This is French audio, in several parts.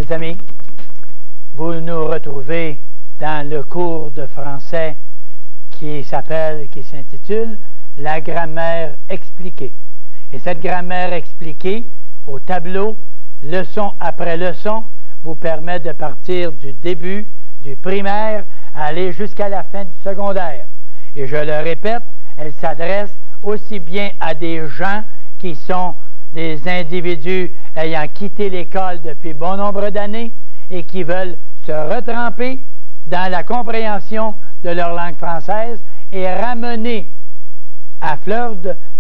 mes amis, vous nous retrouvez dans le cours de français qui s'intitule « La grammaire expliquée ». Et cette grammaire expliquée, au tableau, leçon après leçon, vous permet de partir du début du primaire à aller jusqu'à la fin du secondaire. Et je le répète, elle s'adresse aussi bien à des gens qui sont des individus ayant quitté l'école depuis bon nombre d'années et qui veulent se retremper dans la compréhension de leur langue française et ramener à fleur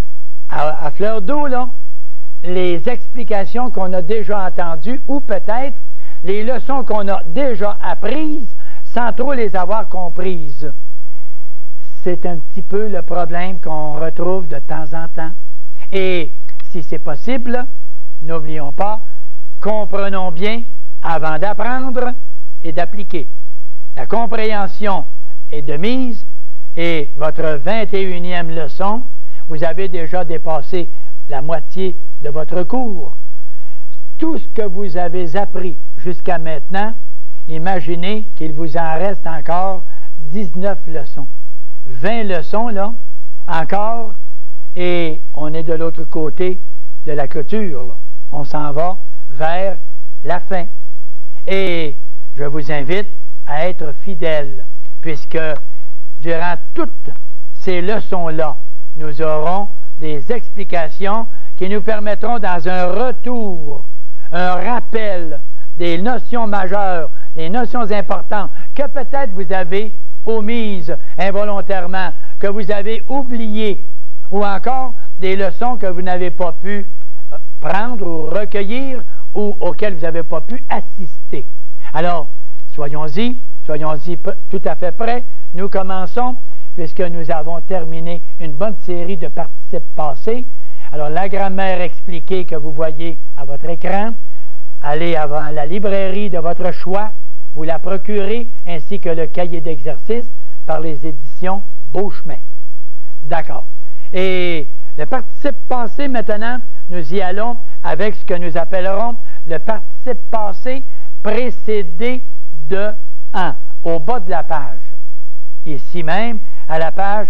d'eau les explications qu'on a déjà entendues ou peut-être les leçons qu'on a déjà apprises sans trop les avoir comprises. C'est un petit peu le problème qu'on retrouve de temps en temps. Et si c'est possible, n'oublions pas, comprenons bien avant d'apprendre et d'appliquer. La compréhension est de mise et votre 21e leçon, vous avez déjà dépassé la moitié de votre cours. Tout ce que vous avez appris jusqu'à maintenant, imaginez qu'il vous en reste encore 19 leçons. 20 leçons, là, encore, et on est de l'autre côté de la clôture, là. On s'en va vers la fin. Et je vous invite à être fidèles, puisque durant toutes ces leçons-là, nous aurons des explications qui nous permettront, dans un retour, un rappel des notions majeures, des notions importantes, que peut-être vous avez omises involontairement, que vous avez oubliées, ou encore des leçons que vous n'avez pas pu prendre ou recueillir, ou auxquelles vous n'avez pas pu assister. Alors, soyons-y tout à fait prêts. Nous commençons, puisque nous avons terminé une bonne série de participes passés. Alors, la grammaire expliquée que vous voyez à votre écran, allez à la librairie de votre choix, vous la procurez, ainsi que le cahier d'exercice par les éditions Beauchemin. D'accord. Et le participe passé, maintenant, nous y allons avec ce que nous appellerons le participe passé précédé de 1, au bas de la page. Ici même, à la page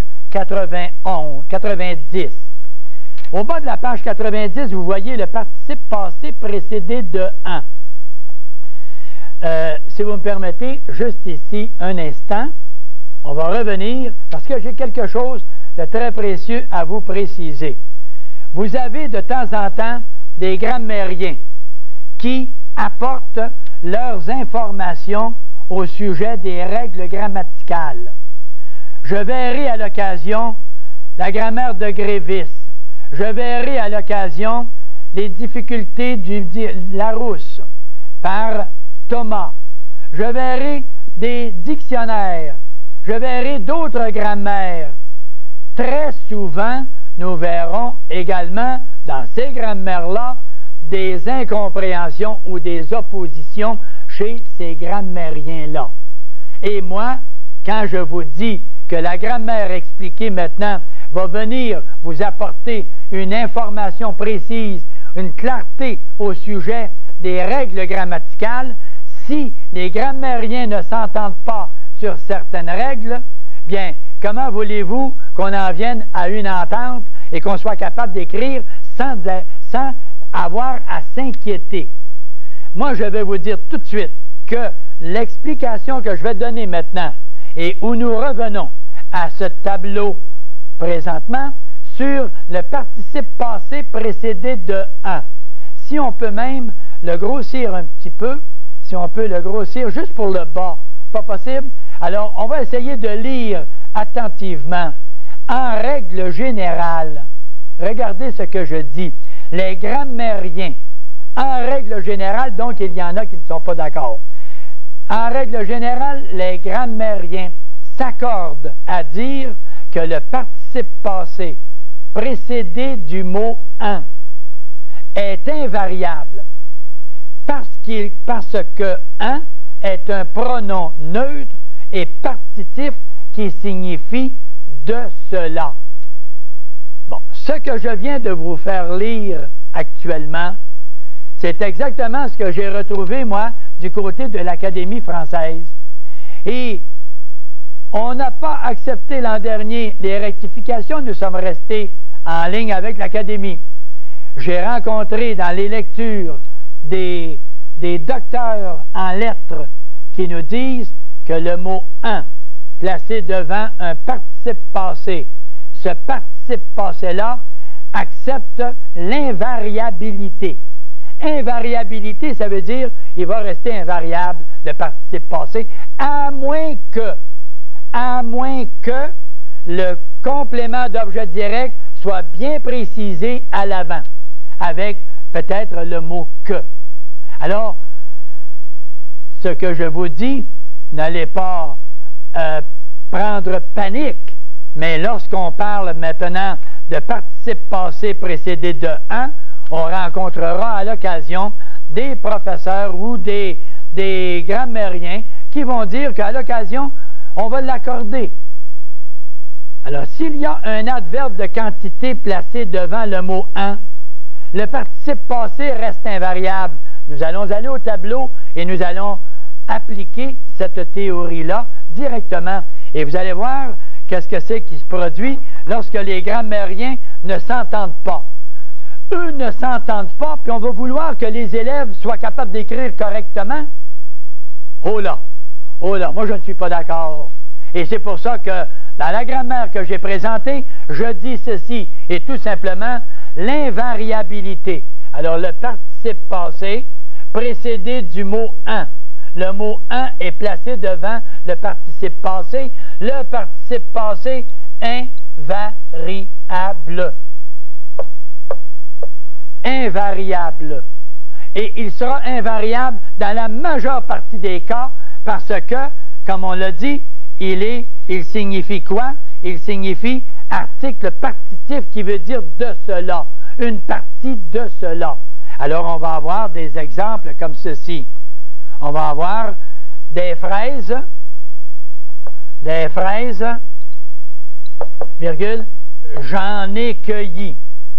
90. Au bas de la page 90, vous voyez le participe passé précédé de 1. Si vous me permettez, juste ici, un instant, on va revenir, parce que j'ai quelque chose de très précieux à vous préciser. Vous avez de temps en temps des grammairiens qui apportent leurs informations au sujet des règles grammaticales. Je verrai à l'occasion la grammaire de Grévis. Je verrai à l'occasion les difficultés de Larousse par Thomas. Je verrai des dictionnaires. Je verrai d'autres grammaires. Très souvent, nous verrons également dans ces grammaires-là des incompréhensions ou des oppositions chez ces grammairiens-là. Et moi, quand je vous dis que la grammaire expliquée maintenant va venir vous apporter une information précise, une clarté au sujet des règles grammaticales, si les grammairiens ne s'entendent pas sur certaines règles, bien, comment voulez-vous qu'on en vienne à une entente et qu'on soit capable d'écrire sans avoir à s'inquiéter? Moi, je vais vous dire tout de suite que l'explication que je vais donner maintenant et où nous revenons à ce tableau présentement sur le participe passé précédé de 1. Si on peut même le grossir un petit peu, si on peut le grossir juste pour le bas, pas possible? Alors, on va essayer de lire attentivement. En règle générale, regardez ce que je dis. Les grammairiens, en règle générale, donc il y en a qui ne sont pas d'accord. En règle générale, les grammairiens s'accordent à dire que le participe passé précédé du mot « un » est invariable parce que « un » est un pronom neutre et partitif qui signifie « de cela ». Bon, ce que je viens de vous faire lire actuellement, c'est exactement ce que j'ai retrouvé, moi, du côté de l'Académie française. Et on n'a pas accepté l'an dernier les rectifications, nous sommes restés en ligne avec l'Académie. J'ai rencontré dans les lectures des docteurs en lettres qui nous disent que le mot « un » placé devant un participe passé, ce participe passé-là accepte l'invariabilité. Invariabilité, ça veut dire il va rester invariable, le participe passé, à moins que le complément d'objet direct soit bien précisé à l'avant, avec peut-être le mot « que ». Alors, ce que je vous dis, n'allez pas prendre panique, mais lorsqu'on parle maintenant de participe passé précédé de « un », on rencontrera à l'occasion des professeurs ou des grammairiens qui vont dire qu'à l'occasion, on va l'accorder. Alors, s'il y a un adverbe de quantité placé devant le mot « un », le participe passé reste invariable. Nous allons aller au tableau et nous allons appliquer cette théorie-là directement. Et vous allez voir qu'est-ce que c'est qui se produit lorsque les grammairiens ne s'entendent pas. Eux ne s'entendent pas, puis on va vouloir que les élèves soient capables d'écrire correctement. Oh là, moi je ne suis pas d'accord. Et c'est pour ça que dans la grammaire que j'ai présentée, je dis ceci, et tout simplement l'invariabilité. Alors le participe passé précédé du mot « un ». Le mot « un » est placé devant le participe passé. Le participe passé invariable. Invariable. Et il sera invariable dans la majeure partie des cas parce que, comme on l'a dit, il signifie quoi? Il signifie article partitif qui veut dire de cela, une partie de cela. Alors on va avoir des exemples comme ceci. On va avoir des fraises, virgule, j'en ai cueilli.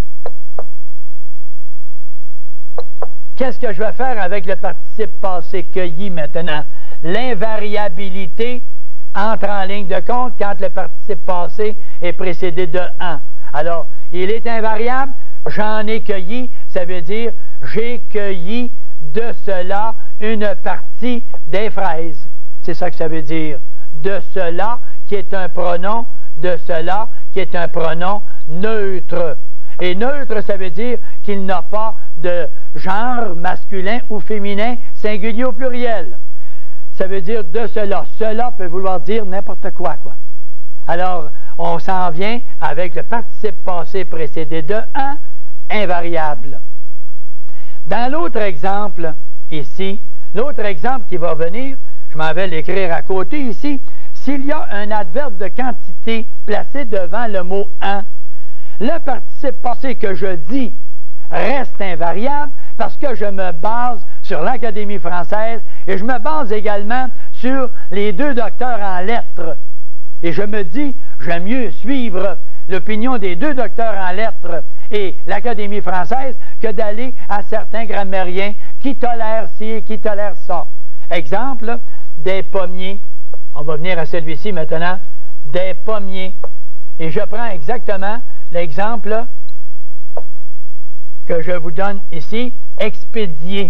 Qu'est-ce que je vais faire avec le participe passé cueilli maintenant? L'invariabilité entre en ligne de compte quand le participe passé est précédé de « un ». Alors, il est invariable, j'en ai cueilli, ça veut dire j'ai cueilli de cela une partie des fraises. C'est ça que ça veut dire. De cela qui est un pronom, de cela qui est un pronom neutre. Et neutre, ça veut dire qu'il n'a pas de genre masculin ou féminin, singulier ou pluriel. Ça veut dire de cela. Cela peut vouloir dire n'importe quoi, Alors, on s'en vient avec le participe passé précédé de « un », invariable. Dans l'autre exemple, ici, l'autre exemple qui va venir, je m'en vais l'écrire à côté ici, s'il y a un adverbe de quantité placé devant le mot « un », le participe passé que je dis reste invariable parce que je me base sur l'Académie française et je me base également sur les deux docteurs en lettres. Et je me dis, j'aime mieux suivre l'opinion des deux docteurs en lettres et l'Académie française que d'aller à certains grammairiens qui tolèrent ci et qui tolèrent ça. Exemple, des pommiers. On va venir à celui-ci maintenant. Des pommiers. Et je prends exactement l'exemple que je vous donne ici, expédier.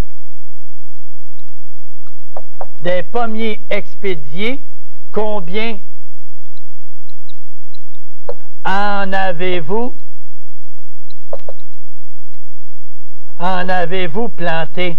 Des pommiers expédiés, combien en avez-vous planté?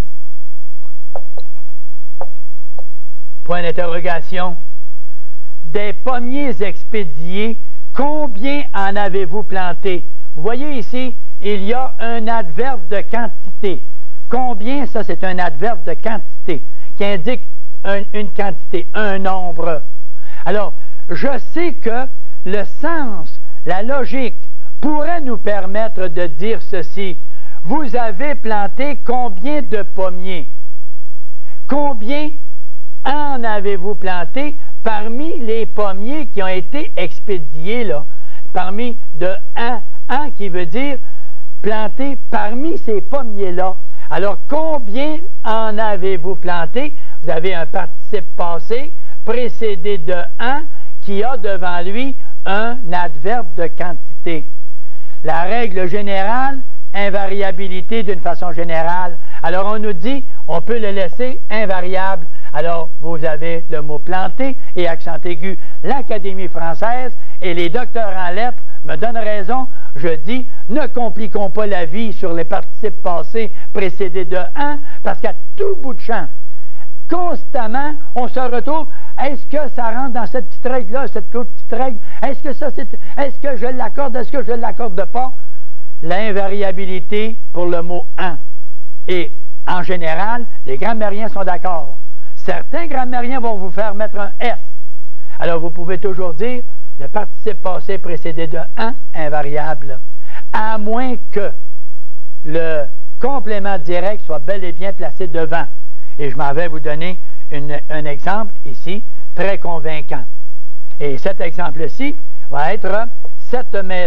Point d'interrogation. Des pommiers expédiés, combien en avez-vous planté? Vous voyez ici, il y a un adverbe de quantité. Combien, ça c'est un adverbe de quantité qui indique une quantité, un nombre. Alors, je sais que le sens, la logique pourrait nous permettre de dire ceci. Vous avez planté combien de pommiers? Combien en avez-vous planté parmi les pommiers qui ont été expédiés, là? Parmi de un qui veut dire planté parmi ces pommiers-là. Alors, combien en avez-vous planté? Vous avez un participe passé précédé de « un » qui a devant lui un adverbe de quantité. La règle générale, invariabilité d'une façon générale. Alors, on nous dit, on peut le laisser invariable. Alors, vous avez le mot planté et accent aigu. L'Académie française et les docteurs en lettres me donnent raison. Je dis, ne compliquons pas la vie sur les participes passés précédés de « un » parce qu'à tout bout de champ, constamment, on se retrouve, est-ce que ça rentre dans cette petite règle-là, cette autre petite règle? Est-ce que je l'accorde, est-ce que je ne l'accorde pas? L'invariabilité pour le mot « un ». Et, en général, les grammairiens sont d'accord. Certains grammairiens vont vous faire mettre un « S ». Alors, vous pouvez toujours dire le participe passé précédé de « un » invariable, à moins que le complément direct soit bel et bien placé devant. Et je m'en vais vous donner un exemple ici, très convaincant. Et cet exemple-ci va être « cette maison ».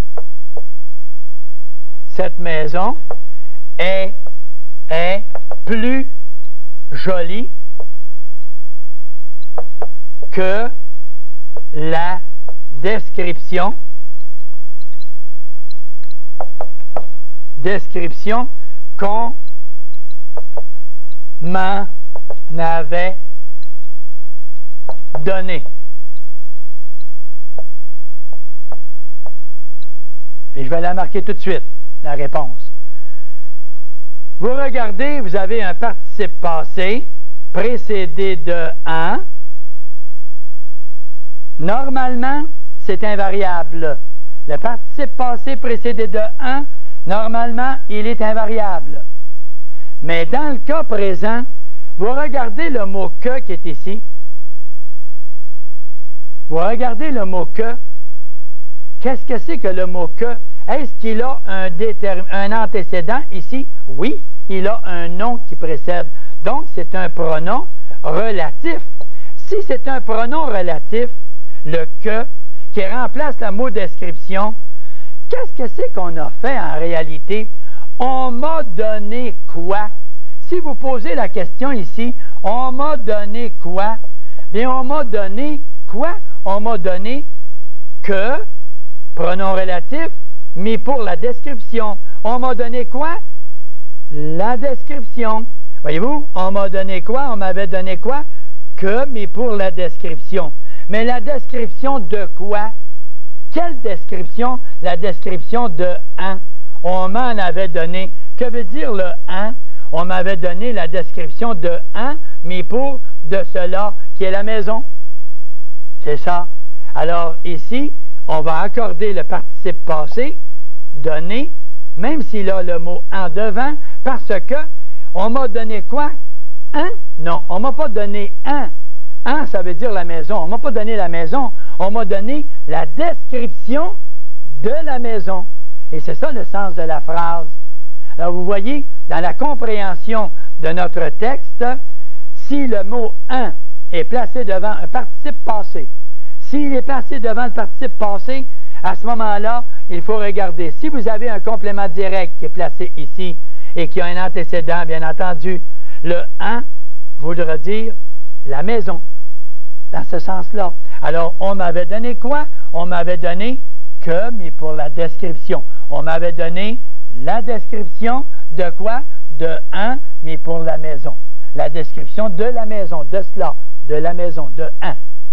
Cette maison est plus jolie que la description qu'on m'en avait donnée. Et je vais la marquer tout de suite, la réponse. Vous regardez, vous avez un participe passé précédé de « un ». Normalement, c'est invariable. Le participe passé précédé de « un », normalement, il est invariable. Mais dans le cas présent, vous regardez le mot « que » qui est ici. Vous regardez le mot « que ». Qu'est-ce que c'est que le mot « que » Est-ce qu'il a un antécédent ici? Oui, il a un nom qui précède. Donc, c'est un pronom relatif. Si c'est un pronom relatif, le « que » qui remplace le mot « description », qu'est-ce que c'est qu'on a fait en réalité? On m'a donné quoi? Si vous posez la question ici, on m'a donné quoi? Bien, on m'a donné quoi? On m'a donné que, pronom relatif, mis pour la description. On m'a donné quoi? La description. Voyez-vous, on m'a donné quoi? On m'avait donné quoi? Que, mais pour la description. Mais la description de quoi? Quelle description? La description de « un ». On m'en avait donné. Que veut dire le « un » On m'avait donné la description de « un », mais pour de cela qui est la maison. C'est ça. Alors ici, on va accorder le participe passé, donné, même s'il a le mot « en » devant, parce que on m'a donné quoi? « Un » Non, on ne m'a pas donné « un ». « Un », ça veut dire la maison. On ne m'a pas donné la maison, on m'a donné la description de la maison. Et c'est ça le sens de la phrase. Alors vous voyez, dans la compréhension de notre texte, si le mot « un » est placé devant un participe passé, s'il est placé devant le participe passé, à ce moment-là, il faut regarder. Si vous avez un complément direct qui est placé ici et qui a un antécédent, bien entendu, le « un » voudra dire la maison, dans ce sens-là. Alors, on m'avait donné quoi? On m'avait donné que, mais pour la description. On m'avait donné la description de quoi? De « un », mais pour la maison. La description de la maison, de cela, de la maison, de « un ».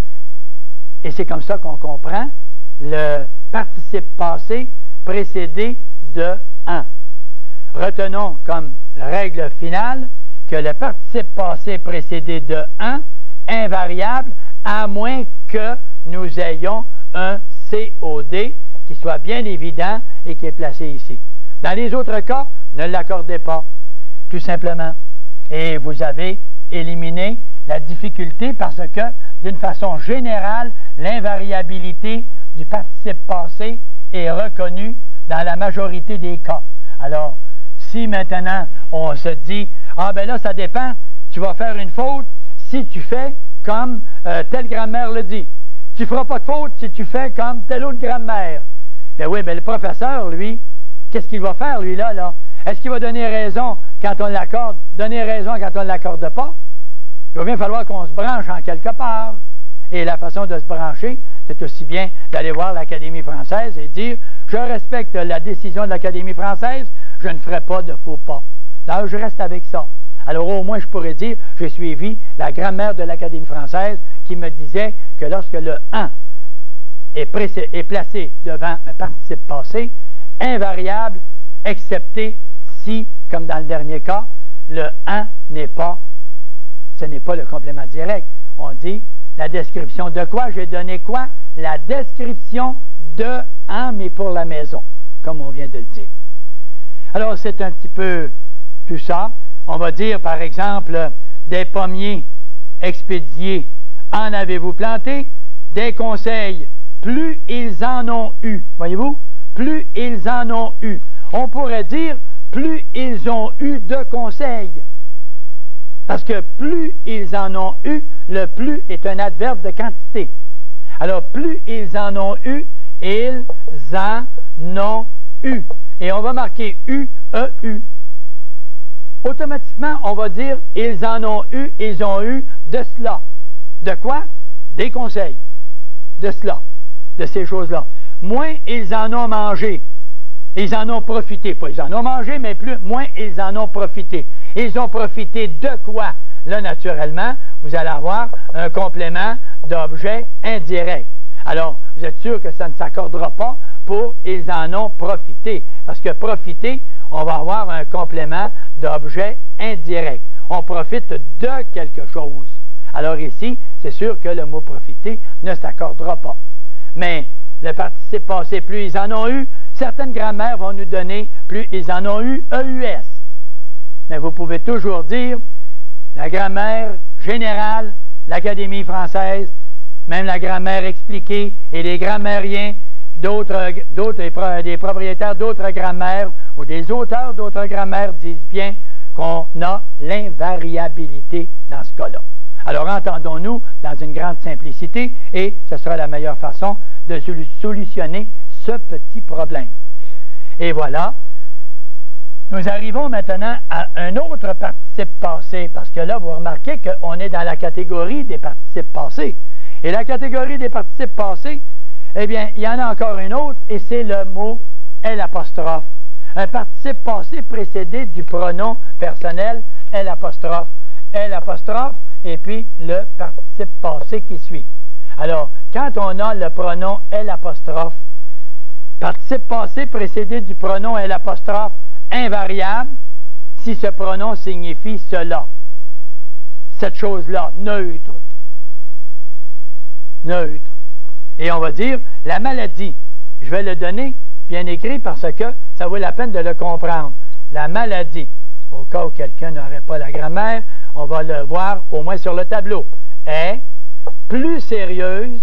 Et c'est comme ça qu'on comprend le participe passé précédé de « un ». Retenons comme règle finale que le participe passé précédé de « un » invariable, à moins que nous ayons un COD qui soit bien évident et qui est placé ici. Dans les autres cas, ne l'accordez pas, tout simplement. Et vous avez éliminé la difficulté parce que, d'une façon générale, l'invariabilité du participe passé est reconnue dans la majorité des cas. Alors, si maintenant on se dit « Ah ben là, ça dépend, tu vas faire une faute si tu fais comme telle grammaire le dit. Tu ne feras pas de faute si tu fais comme telle autre grammaire. » Ben oui, mais le professeur, lui, qu'est-ce qu'il va faire, lui, là? Est-ce qu'il va donner raison quand on l'accorde, donner raison quand on ne l'accorde pas, il va bien falloir qu'on se branche en quelque part. Et la façon de se brancher, c'est aussi bien d'aller voir l'Académie française et dire « Je respecte la décision de l'Académie française, je ne ferai pas de faux pas. » Alors, je reste avec ça. Alors, au moins, je pourrais dire « J'ai suivi la grammaire de l'Académie française qui me disait que lorsque le « en » est placé devant un participe passé, invariable, excepté si, comme dans le dernier cas, le « en » ce n'est pas le complément direct. On dit la description de quoi? J'ai donné quoi? La description de « en », mais pour la maison, comme on vient de le dire. Alors, c'est un petit peu tout ça. On va dire, par exemple, des pommiers expédiés, en avez-vous planté? Des conseils, plus ils en ont eu. Voyez-vous? Plus ils en ont eu. On pourrait dire, plus ils ont eu de conseils. Parce que plus ils en ont eu, le plus est un adverbe de quantité. Alors, plus ils en ont eu, ils en ont eu. Et on va marquer U, E-U. Automatiquement, on va dire, ils en ont eu de cela. De quoi? Des conseils. De cela. De ces choses-là. Moins ils en ont mangé. Ils en ont profité. Pas ils en ont mangé, mais moins ils en ont profité. Ils ont profité de quoi? Là, naturellement, vous allez avoir un complément d'objet indirect. Alors, vous êtes sûr que ça ne s'accordera pas pour « ils en ont profité ». Parce que « profiter », on va avoir un complément d'objet indirect. On profite de quelque chose. Alors ici, c'est sûr que le mot « profiter » ne s'accordera pas. Mais le participe passé, plus ils en ont eu, certaines grammaires vont nous donner plus ils en ont eu, EUS. Mais vous pouvez toujours dire la grammaire générale, l'Académie française, même la grammaire expliquée et les grammairiens des propriétaires d'autres grammaires ou des auteurs d'autres grammaires disent bien qu'on a l'invariabilité dans ce cas-là. Alors entendons-nous dans une grande simplicité et ce sera la meilleure façon de solutionner ce petit problème. Et voilà. Nous arrivons maintenant à un autre participe passé, parce que là, vous remarquez qu'on est dans la catégorie des participes passés. Et la catégorie des participes passés, eh bien, il y en a encore une autre, et c'est le mot L'. Un participe passé précédé du pronom personnel L', et puis le participe passé qui suit. Alors, quand on a le pronom L', participe passé précédé du pronom L', invariable, si ce pronom signifie cela, cette chose-là, neutre. Neutre. Et on va dire, la maladie, je vais le donner bien écrit parce que ça vaut la peine de le comprendre. La maladie, au cas où quelqu'un n'aurait pas la grammaire, on va le voir au moins sur le tableau, est plus sérieuse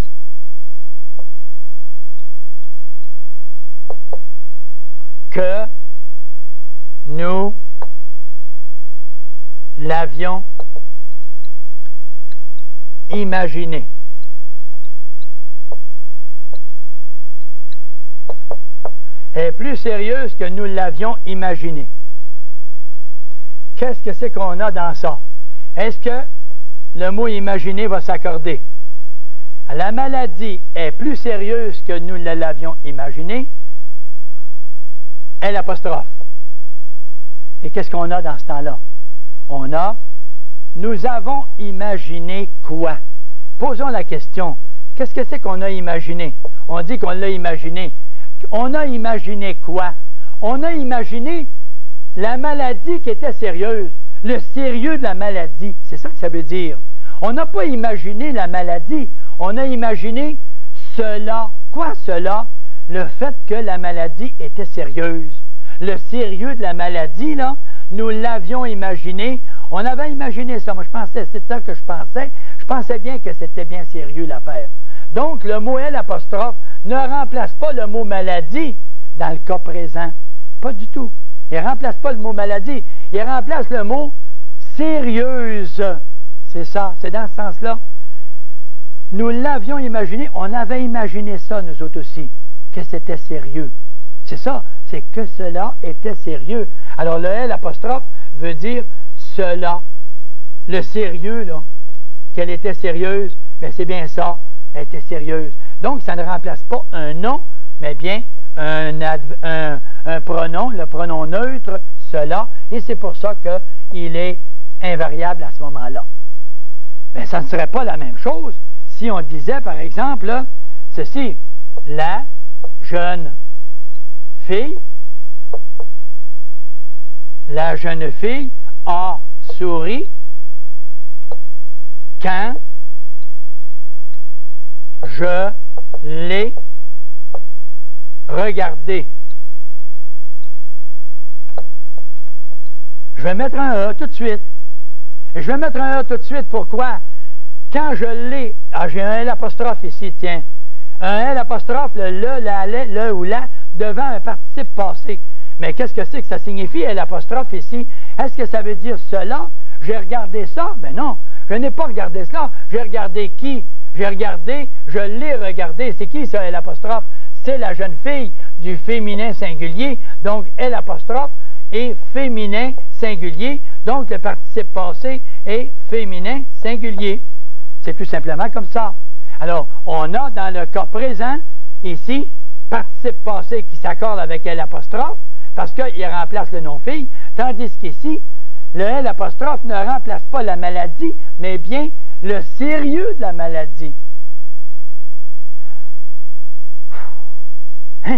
que nous l'avions imaginé. Est plus sérieuse que nous l'avions imaginé. Qu'est-ce que c'est qu'on a dans ça? Est-ce que le mot « imaginer » va s'accorder? La maladie est plus sérieuse que nous l'avions imaginé. L'. Et qu'est-ce qu'on a dans ce temps-là? On a « nous avons imaginé quoi ?» Posons la question. Qu'est-ce que c'est qu'on a imaginé? On dit qu'on l'a imaginé. On a imaginé quoi? On a imaginé la maladie qui était sérieuse, le sérieux de la maladie. C'est ça que ça veut dire. On n'a pas imaginé la maladie, on a imaginé cela. Quoi cela? Le fait que la maladie était sérieuse. Le sérieux de la maladie, là, nous l'avions imaginé. On avait imaginé ça. Moi, je pensais, c'est ça que je pensais. Je pensais bien que c'était bien sérieux l'affaire. Donc, le mot L' ne remplace pas le mot maladie dans le cas présent. Pas du tout. Il ne remplace pas le mot maladie. Il remplace le mot sérieuse. C'est ça, c'est dans ce sens-là. Nous l'avions imaginé, on avait imaginé ça, nous autres aussi, que c'était sérieux. c'est ça, c'est que cela était sérieux. Alors le L apostrophe veut dire cela. Le sérieux, là, qu'elle était sérieuse, bien c'est bien ça, elle était sérieuse. Donc ça ne remplace pas un nom, mais bien un pronom, le pronom neutre, cela, et c'est pour ça qu'il est invariable à ce moment-là. Mais ça ne serait pas la même chose si on disait, par exemple, là, ceci, la jeune fille a souri quand je l'ai regardé. Je vais mettre un A tout de suite. Et je vais mettre un A tout de suite. Pourquoi? Quand je l'ai... Ah, j'ai un L apostrophe ici, tiens. Un L apostrophe, le ou la, devant un participe passé. Mais qu'est-ce que c'est que ça signifie, L apostrophe ici? Est-ce que ça veut dire cela? J'ai regardé ça? Ben non, je n'ai pas regardé cela. J'ai regardé qui? J'ai regardé, je l'ai regardé. C'est qui ça, L apostrophe? C'est la jeune fille du féminin singulier. Donc, L apostrophe est féminin singulier. Donc, le participe passé est féminin singulier. C'est tout simplement comme ça. Alors, on a dans le cas présent, ici, participe passé qui s'accorde avec L apostrophe, parce qu'il remplace le nom fille, tandis qu'ici, le L apostrophe ne remplace pas la maladie, mais bien le sérieux de la maladie. Hein?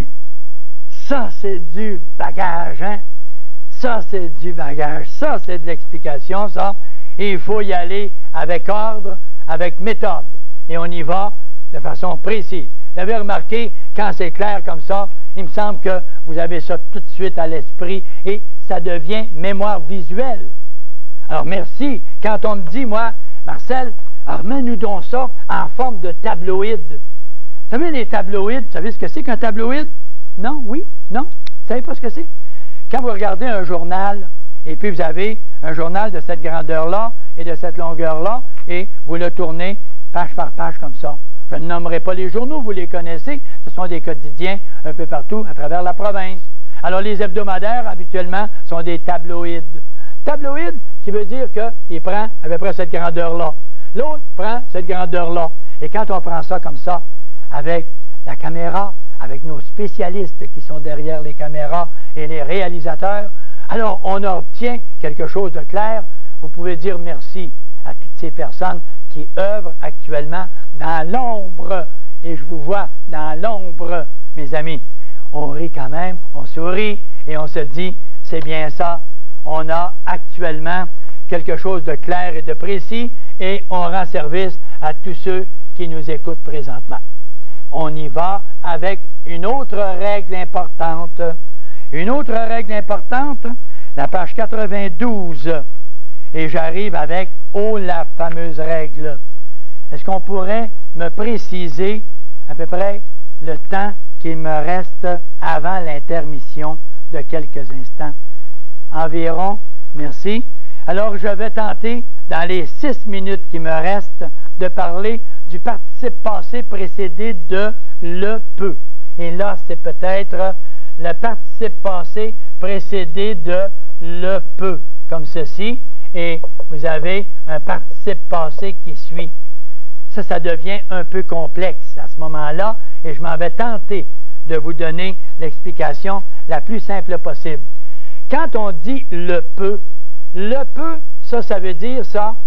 Ça, c'est du bagage, hein? Ça, c'est du bagage. Ça, c'est de l'explication, ça. Et il faut y aller avec ordre, avec méthode. Et on y va de façon précise. Vous avez remarqué, quand c'est clair comme ça, il me semble que vous avez ça tout de suite à l'esprit et ça devient mémoire visuelle. Alors, merci. Quand on me dit, moi, Marcel, remets-nous donc ça en forme de tabloïd. Vous savez, les tabloïds, vous savez ce que c'est qu'un tabloïd? Non? Oui? Non? Vous ne savez pas ce que c'est? Quand vous regardez un journal, et puis vous avez un journal de cette grandeur-là et de cette longueur-là, et vous le tournez page par page comme ça. Je ne nommerai pas les journaux, vous les connaissez, ce sont des quotidiens un peu partout à travers la province. Alors les hebdomadaires, habituellement, sont des tabloïds. Tabloïd qui veut dire qu'il prend à peu près cette grandeur-là. L'autre prend cette grandeur-là. Et quand on prend ça comme ça, avec la caméra, avec nos spécialistes qui sont derrière les caméras et les réalisateurs, alors on obtient quelque chose de clair. Vous pouvez dire merci à toutes ces personnes qui œuvrent actuellement dans l'ombre. Et je vous vois dans l'ombre, mes amis. On rit quand même, on sourit et on se dit, c'est bien ça. On a actuellement quelque chose de clair et de précis et on rend service à tous ceux qui nous écoutent présentement. On y va avec une autre règle importante. Une autre règle importante, la page 92. Et j'arrive avec « Oh, la fameuse règle ». Est-ce qu'on pourrait me préciser à peu près le temps qu'il me reste avant l'intermission de quelques instants? Environ, merci. Alors, je vais tenter, dans les 6 minutes qui me restent, de parler du participe passé précédé de « le peut ». Et là, c'est peut-être le participe passé précédé de « le peut », comme ceci. Et vous avez un participe passé qui suit. Ça devient un peu complexe à ce moment-là, et je m'en vais tenter de vous donner l'explication la plus simple possible. Quand on dit « le peut », ça veut dire ça,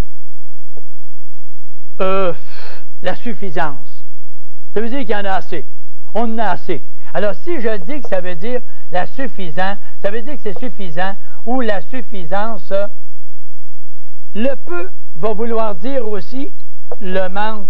la suffisance. Ça veut dire qu'il y en a assez. On en a assez. Alors, si je dis que ça veut dire la suffisance, ça veut dire que c'est suffisant, ou la suffisance, le peu va vouloir dire aussi le manque.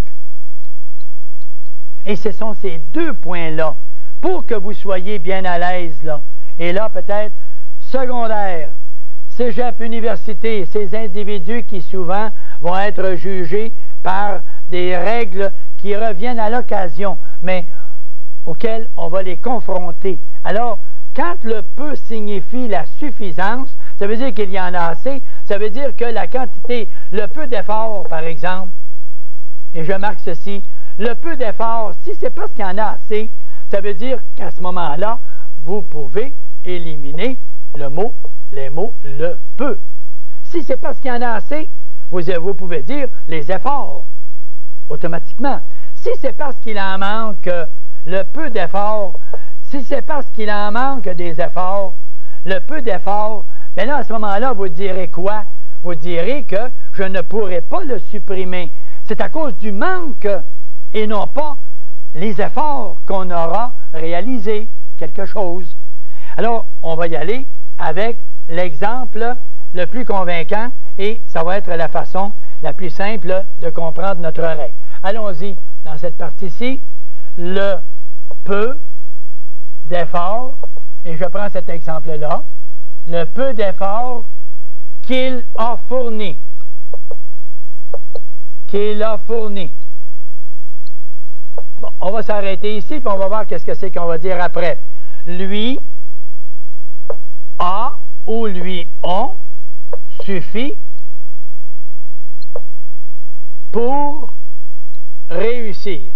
Et ce sont ces deux points-là, pour que vous soyez bien à l'aise, là. Et là, peut-être, secondaire, cégep, université, ces individus qui souvent vont être jugés par des règles qui reviennent à l'occasion, mais auxquelles on va les confronter. Alors, quand le peu signifie la suffisance, ça veut dire qu'il y en a assez, ça veut dire que la quantité, le peu d'effort, par exemple, et je marque ceci, le peu d'effort, si c'est parce qu'il y en a assez, ça veut dire qu'à ce moment-là, vous pouvez éliminer les mots le peu. Si c'est parce qu'il y en a assez, vous pouvez dire les efforts, automatiquement. Si c'est parce qu'il en manque le peu d'efforts, si c'est parce qu'il en manque des efforts, le peu d'efforts, bien là, à ce moment-là, vous direz quoi? Vous direz que je ne pourrai pas le supprimer. C'est à cause du manque et non pas les efforts qu'on aura réalisés quelque chose. Alors, on va y aller avec l'exemple le plus convaincant et ça va être la façon la plus simple de comprendre notre règle. Allons-y dans cette partie-ci. Le peu d'efforts, et je prends cet exemple-là, le peu d'efforts qu'il a fourni. Qu'il a fourni. Bon, on va s'arrêter ici, puis on va voir qu'est-ce que c'est qu'on va dire après. Lui a ou lui ont suffit pour réussir.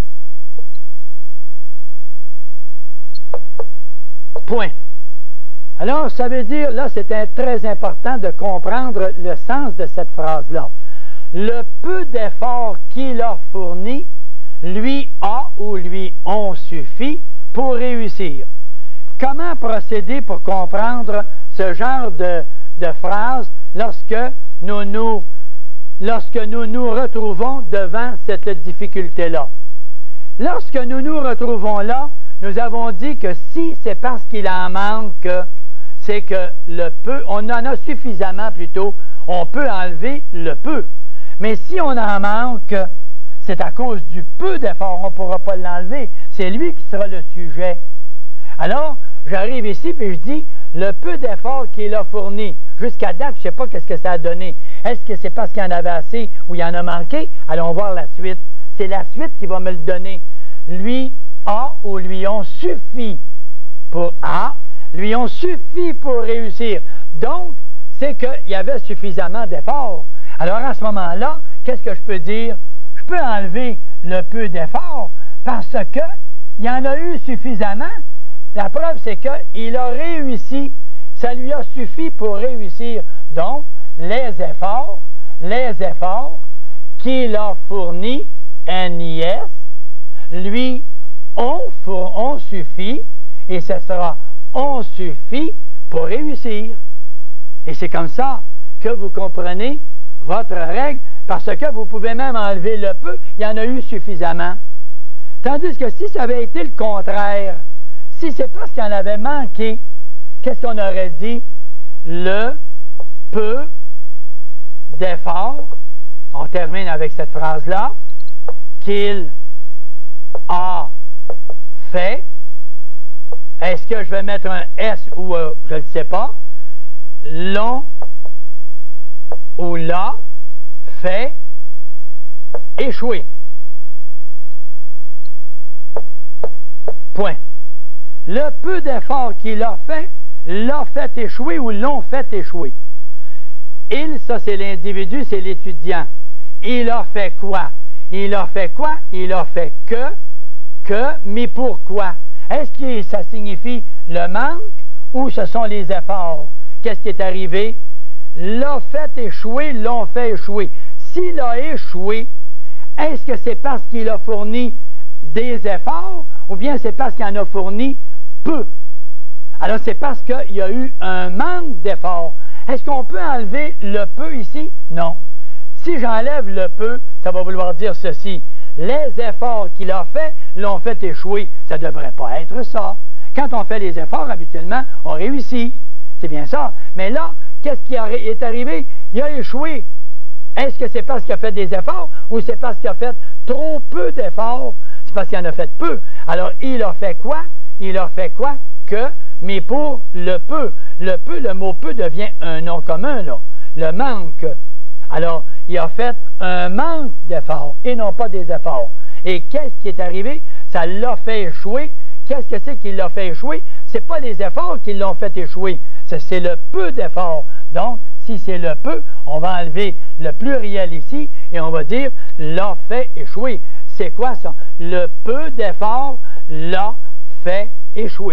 Point. Alors, ça veut dire, là, c'est très important de comprendre le sens de cette phrase-là. Le peu d'efforts qu'il a fourni, lui a ou lui ont suffi pour réussir. Comment procéder pour comprendre ce genre de phrase lorsque nous nous retrouvons devant cette difficulté-là? Lorsque nous nous retrouvons là, nous avons dit que si c'est parce qu'il en manque, c'est que le peu, on en a suffisamment plutôt, on peut enlever le peu. Mais si on en manque, c'est à cause du peu d'effort, on ne pourra pas l'enlever. C'est lui qui sera le sujet. Alors, j'arrive ici et je dis, le peu d'effort qu'il a fourni, jusqu'à date, je ne sais pas qu'est-ce que ça a donné. Est-ce que c'est parce qu'il y en avait assez ou il y en a manqué? Allons voir la suite. C'est la suite qui va me le donner. Lui a ou lui ont suffi pour A, lui ont suffi pour réussir. Donc, c'est qu'il y avait suffisamment d'efforts. Alors, à ce moment-là, qu'est-ce que je peux dire? Je peux enlever le peu d'efforts parce que il y en a eu suffisamment. La preuve, c'est qu'il a réussi. Ça lui a suffi pour réussir. Donc, les efforts qu'il a fournis, NIS, lui ont suffi, et ce sera ont suffi pour réussir. Et c'est comme ça que vous comprenez votre règle, parce que vous pouvez même enlever le peu, il y en a eu suffisamment. Tandis que si ça avait été le contraire, si c'est parce qu'il en avait manqué, qu'est-ce qu'on aurait dit? Le peu d'efforts, on termine avec cette phrase-là, qu'il a fait. Est-ce que je vais mettre un S ou je ne le sais pas? L'ont ou l'a fait échouer. Point. Le peu d'effort qu'il a fait, l'a fait échouer ou l'ont fait échouer. Il, ça c'est l'individu, c'est l'étudiant. Il a fait quoi? Il a fait quoi? Il a fait mais pourquoi? Est-ce que ça signifie le manque ou ce sont les efforts? Qu'est-ce qui est arrivé? L'a fait échouer, l'ont fait échouer. S'il a échoué, est-ce que c'est parce qu'il a fourni des efforts ou bien c'est parce qu'il en a fourni peu? Alors c'est parce qu'il y a eu un manque d'efforts. Est-ce qu'on peut enlever le peu ici? Non. Si j'enlève le peu, ça va vouloir dire ceci. Les efforts qu'il a faits l'ont fait échouer. Ça ne devrait pas être ça. Quand on fait les efforts, habituellement, on réussit. C'est bien ça. Mais là, qu'est-ce qui est arrivé? Il a échoué. Est-ce que c'est parce qu'il a fait des efforts ou c'est parce qu'il a fait trop peu d'efforts? C'est parce qu'il en a fait peu. Alors, il a fait quoi? Il a fait quoi? Mais pour le peu. Le peu, le mot peu devient un nom commun, là. Le manque. Alors, il a fait un manque d'efforts et non pas des efforts. Et qu'est-ce qui est arrivé? Ça l'a fait échouer. Qu'est-ce que c'est qui l'a fait échouer? Ce n'est pas les efforts qui l'ont fait échouer. C'est le peu d'efforts. Donc, si c'est le peu, on va enlever le pluriel ici et on va dire l'a fait échouer. C'est quoi ça? Le peu d'efforts l'a fait échouer.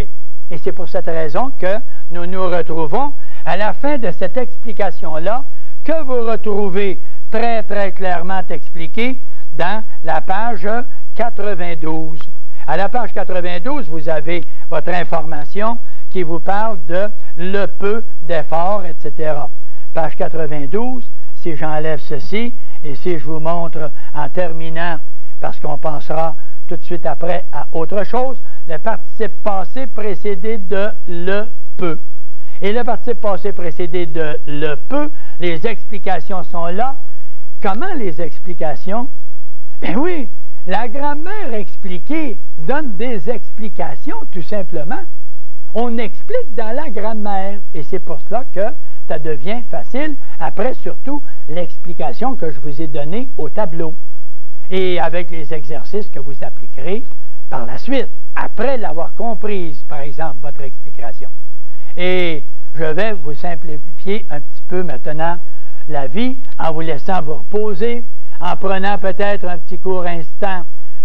Et c'est pour cette raison que nous nous retrouvons à la fin de cette explication-là, que vous retrouvez très, très clairement expliquée dans la page 92. À la page 92, vous avez votre information qui vous parle de le peu d'effort, etc. Page 92, si j'enlève ceci, et si je vous montre en terminant, parce qu'on passera tout de suite après à autre chose, le participe passé précédé de le peu. Et le participe passé précédé de le peu, les explications sont là. Comment les explications? Ben oui, la grammaire expliquée donne des explications, tout simplement. On explique dans la grammaire, et c'est pour cela que ça devient facile, après surtout l'explication que je vous ai donnée au tableau, et avec les exercices que vous appliquerez par la suite, après l'avoir comprise, par exemple, votre explication. Et je vais vous simplifier un petit peu maintenant la vie en vous laissant vous reposer, en prenant peut-être un petit court instant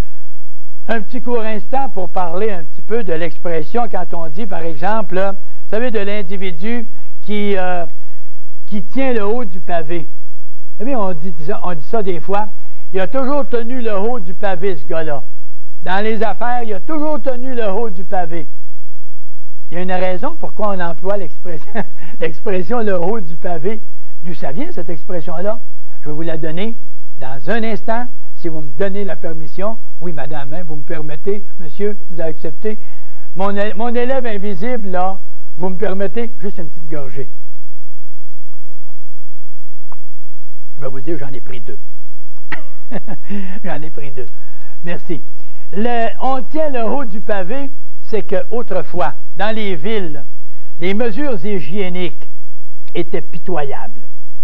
pour parler un petit peu de l'expression quand on dit, par exemple, vous savez, de l'individu qui tient le haut du pavé. Vous savez, on dit ça des fois. Il a toujours tenu le haut du pavé, ce gars-là. Dans les affaires, il a toujours tenu le haut du pavé. Il y a une raison pourquoi on emploie l'expression le haut du pavé. D'où ça vient, cette expression-là? Je vais vous la donner dans un instant, si vous me donnez la permission. Oui, madame, hein, vous me permettez, monsieur, vous avez accepté. Mon élève invisible, là, vous me permettez juste une petite gorgée. Je vais vous dire, j'en ai pris deux. J'en ai pris deux. Merci. On tient le haut du pavé, c'est qu'autrefois, dans les villes, les mesures hygiéniques étaient pitoyables.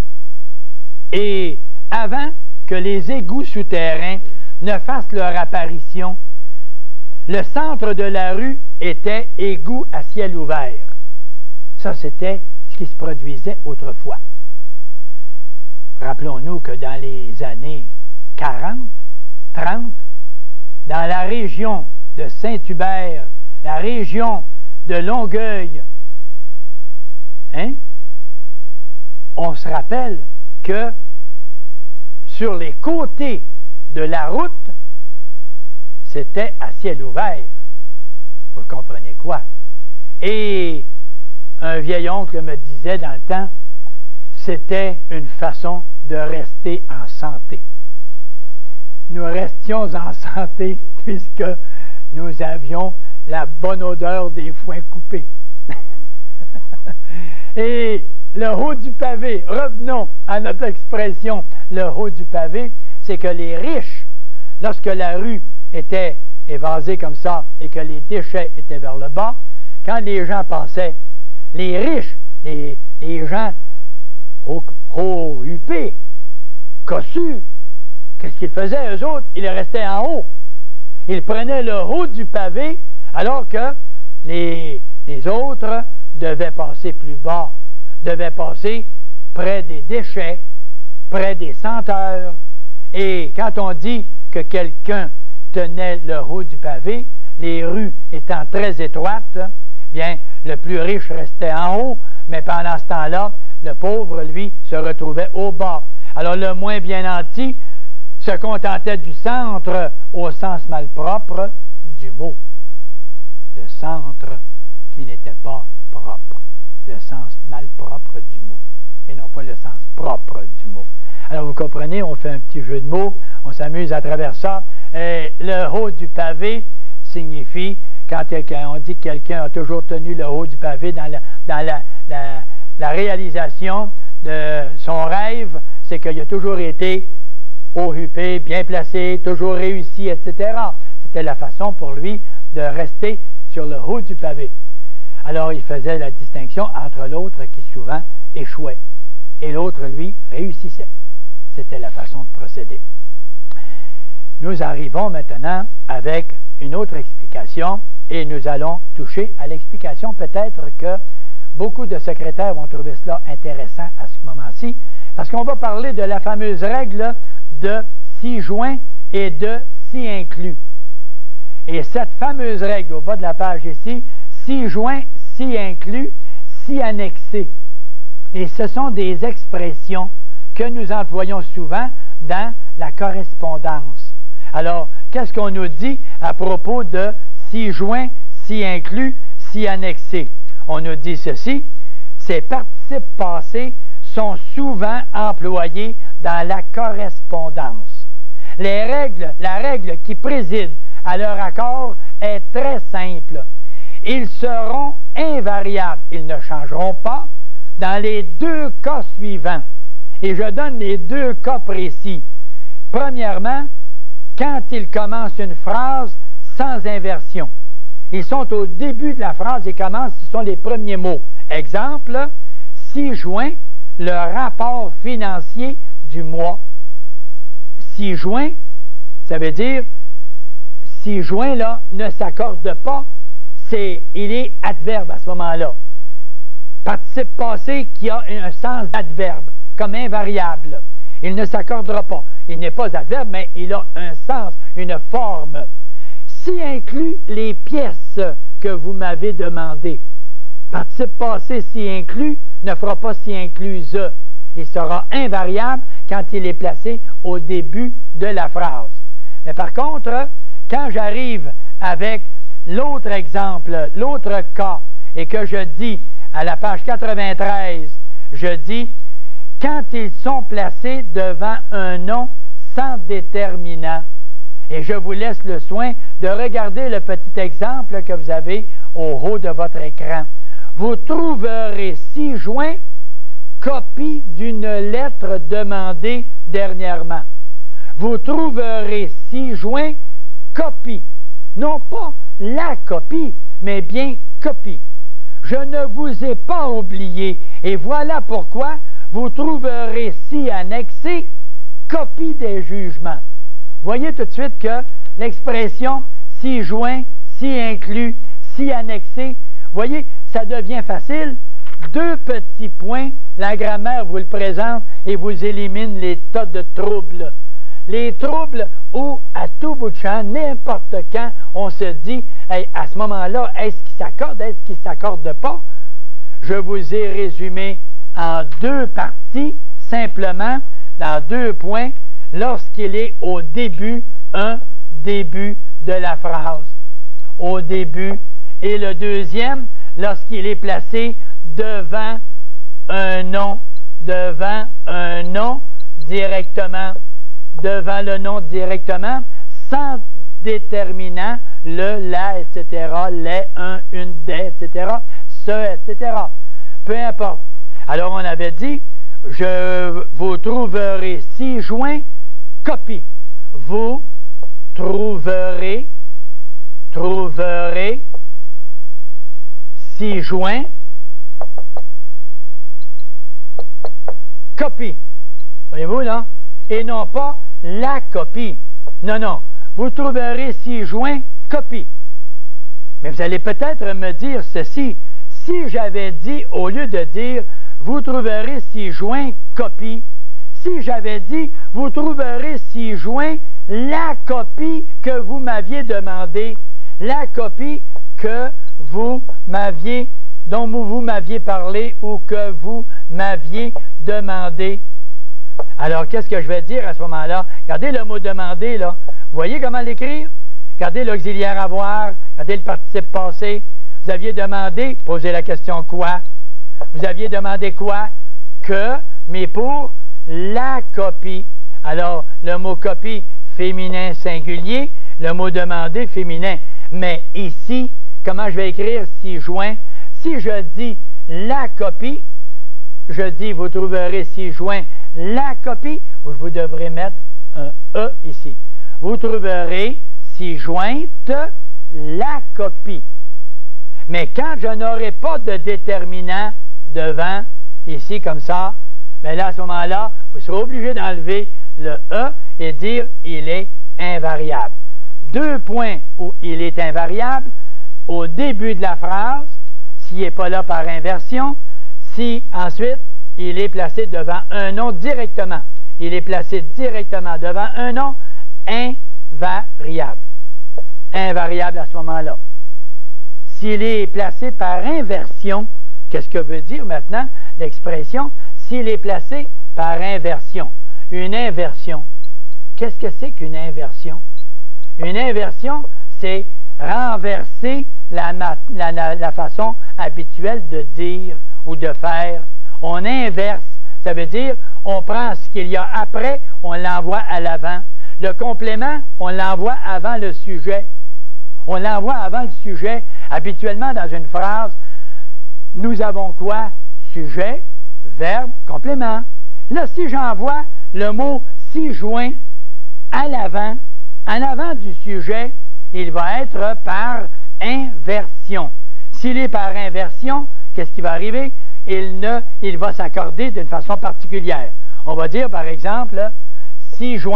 Et avant que les égouts souterrains ne fassent leur apparition, le centre de la rue était égout à ciel ouvert. Ça, c'était ce qui se produisait autrefois. Rappelons-nous que dans les années 40, 30, dans la région de Saint-Hubert, la région de Longueuil, hein, on se rappelle que sur les côtés de la route, c'était à ciel ouvert. Vous comprenez quoi? Et un vieil oncle me disait dans le temps, c'était une façon de rester en santé. Nous restions en santé puisque nous avions la bonne odeur des foins coupés. Et le haut du pavé, revenons à notre expression, le haut du pavé, c'est que les riches, lorsque la rue était évasée comme ça et que les déchets étaient vers le bas, quand les gens passaient, les riches, les gens haut huppés, cossus, qu'est-ce qu'ils faisaient, eux autres? Ils restaient en haut. Ils prenaient le haut du pavé, alors que les autres devaient passer plus bas, devaient passer près des déchets, près des senteurs. Et quand on dit que quelqu'un tenait le haut du pavé, les rues étant très étroites, bien, le plus riche restait en haut, mais pendant ce temps-là, le pauvre, lui, se retrouvait au bas. Alors, le moins bien nanti se contentait du centre au sens malpropre du mot. Le centre qui n'était pas propre. Le sens malpropre du mot. Et non pas le sens propre du mot. Alors, vous comprenez, on fait un petit jeu de mots, on s'amuse à travers ça. Et le haut du pavé signifie, quand on dit que quelqu'un a toujours tenu le haut du pavé dans la réalisation de son rêve, c'est qu'il a toujours été haut huppé, bien placé, toujours réussi, etc. C'était la façon pour lui de rester sur le haut du pavé. Alors, il faisait la distinction entre l'autre qui souvent échouait et l'autre, lui, réussissait. C'était la façon de procéder. Nous arrivons maintenant avec une autre explication et nous allons toucher à l'explication. Peut-être que beaucoup de secrétaires vont trouver cela intéressant à ce moment-ci, parce qu'on va parler de la fameuse règle de si joint et de si inclus. Et cette fameuse règle au bas de la page ici, si joint, si inclus, si annexé. Et ce sont des expressions que nous employons souvent dans la correspondance. Alors, qu'est-ce qu'on nous dit à propos de si joint, si inclus, si annexé? On nous dit ceci: ces participes passés sont souvent employés dans la correspondance. La règle qui préside à leur accord est très simple. Ils seront invariables, ils ne changeront pas dans les deux cas suivants. Et je donne les deux cas précis. Premièrement, quand ils commencent une phrase sans inversion. Ils sont au début de la phrase et commencent, ce sont les premiers mots. Exemple, 6 juin, le rapport financier du mois. 6 juin, ça veut dire 6 juin, là, ne s'accorde pas. Il est adverbe à ce moment-là. Participe passé qui a un sens d'adverbe, comme invariable. Il ne s'accordera pas. Il n'est pas adverbe, mais il a un sens, une forme. Si inclut les pièces que vous m'avez demandées. Participe passé si inclus ne fera pas si incluse. Il sera invariable quand il est placé au début de la phrase. Mais par contre, quand j'arrive avec l'autre exemple, l'autre cas, et que je dis à la page 93, je dis quand ils sont placés devant un nom sans déterminant. Et je vous laisse le soin de regarder le petit exemple que vous avez au haut de votre écran. Vous trouverez ci-joint copie d'une lettre demandée dernièrement. Vous trouverez ci-joint copie. Non pas la copie, mais bien copie. Je ne vous ai pas oublié, et voilà pourquoi vous trouverez ci annexé copie des jugements. Voyez tout de suite que l'expression si joint, si inclus, si annexé, voyez, ça devient facile. 2 petits points, la grammaire vous le présente et vous élimine les tas de troubles. Les troubles où, à tout bout de champ, n'importe quand, on se dit, hey, à ce moment-là, est-ce qu'il s'accorde, est-ce qu'il ne s'accorde pas? Je vous ai résumé en 2 parties, simplement, dans 2 points, lorsqu'il est au début, un début de la phrase. Au début. Et le deuxième, lorsqu'il est placé devant un nom directement, devant le nom directement, sans déterminant, le, la, etc., les, un, une, des, etc., ce, etc. Peu importe. Alors, on avait dit, vous trouverez ci joint copie. Vous trouverez ci joint copie. Voyez-vous, là? Et non pas la copie. Non, non. Vous trouverez ci joint copie. Mais vous allez peut-être me dire ceci. Si j'avais dit, au lieu de dire vous trouverez ci joint copie, si j'avais dit vous trouverez ci joint la copie que vous m'aviez demandé, la copie que vous m'aviez, dont vous m'aviez parlé ou que vous m'aviez demandé. Alors, qu'est-ce que je vais dire à ce moment-là? Regardez le mot demander, là. Vous voyez comment l'écrire? Regardez l'auxiliaire avoir, regardez le participe passé. Vous aviez demandé, posez la question quoi? Vous aviez demandé quoi? Que, mais pour la copie. Alors, le mot copie, féminin singulier, le mot demander, féminin. Mais ici, comment je vais écrire ci joint? Si je dis la copie, je dis vous trouverez ci joint la copie, vous devrez mettre un E ici. Vous trouverez ci jointe la copie. Mais quand je n'aurai pas de déterminant devant, ici comme ça, bien là, à ce moment-là, vous serez obligé d'enlever le E et dire il est invariable. 2 points où il est invariable, au début de la phrase, s'il n'est pas là par inversion, si ensuite il est placé devant un nom directement. Il est placé directement devant un nom invariable. Invariable à ce moment-là. s'il est placé par inversion, qu'est-ce que veut dire maintenant l'expression s'il est placé par inversion? Une inversion. Qu'est-ce que c'est qu'une inversion? Une inversion, c'est renverser la façon habituelle de dire ou de faire. On inverse, ça veut dire on prend ce qu'il y a après, on l'envoie à l'avant. Le complément, on l'envoie avant le sujet. On l'envoie avant le sujet. Habituellement, dans une phrase, nous avons quoi? Sujet, verbe, complément. Là, si j'envoie le mot « ci-joint » en avant du sujet, il va être par inversion. S'il est par inversion, qu'est-ce qui va arriver? Il va s'accorder d'une façon particulière. On va dire, par exemple, « ci-jointe »,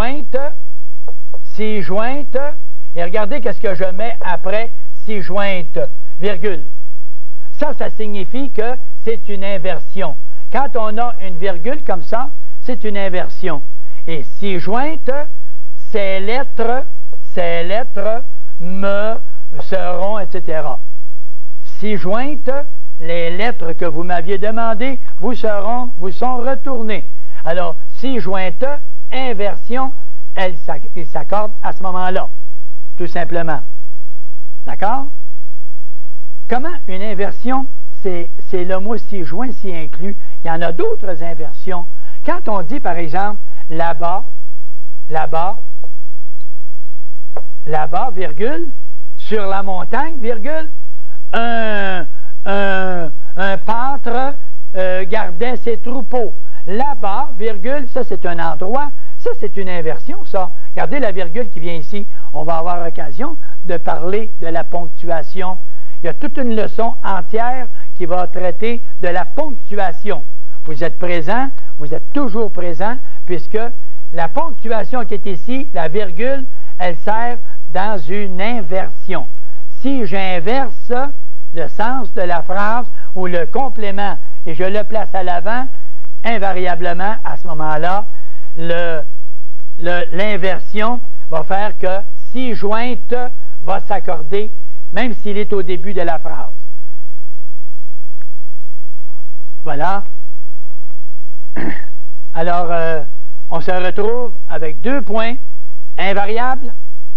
et regardez qu'est-ce que je mets après « ci-jointe », virgule. Ça signifie que c'est une inversion. Quand on a une virgule comme ça, c'est une inversion. Et ci-jointe, ces lettres me seront, etc. Ci-jointe, les lettres que vous m'aviez demandées vous sont retournées. Alors, ci-jointe, inversion, il s'accorde à ce moment-là, tout simplement. D'accord? Comment une inversion, c'est le mot ci-joint, s'y inclut. Il y en a d'autres inversions. Quand on dit, par exemple, là-bas, virgule, sur la montagne, virgule, un pâtre gardait ses troupeaux. Là-bas, virgule, ça c'est un endroit, ça c'est une inversion, ça. Regardez la virgule qui vient ici. On va avoir l'occasion de parler de la ponctuation. Il y a toute une leçon entière qui va traiter de la ponctuation. Vous êtes présent, vous êtes toujours présent, puisque la ponctuation qui est ici, la virgule, elle sert dans une inversion. Si j'inverse le sens de la phrase ou le complément et je le place à l'avant, invariablement, à ce moment-là, l'inversion va faire que ci-jointe va s'accorder, même s'il est au début de la phrase. Voilà. Alors, on se retrouve avec 2 points. Invariable